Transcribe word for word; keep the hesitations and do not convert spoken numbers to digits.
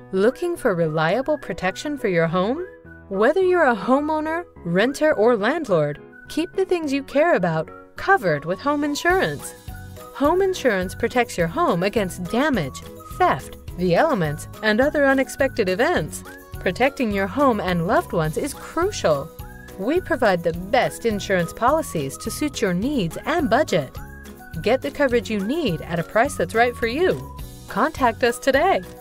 Looking for reliable protection for your home? Whether you're a homeowner, renter, or landlord, keep the things you care about covered with home insurance. Home insurance protects your home against damage, theft, the elements, and other unexpected events. Protecting your home and loved ones is crucial. We provide the best insurance policies to suit your needs and budget. Get the coverage you need at a price that's right for you. Contact us today.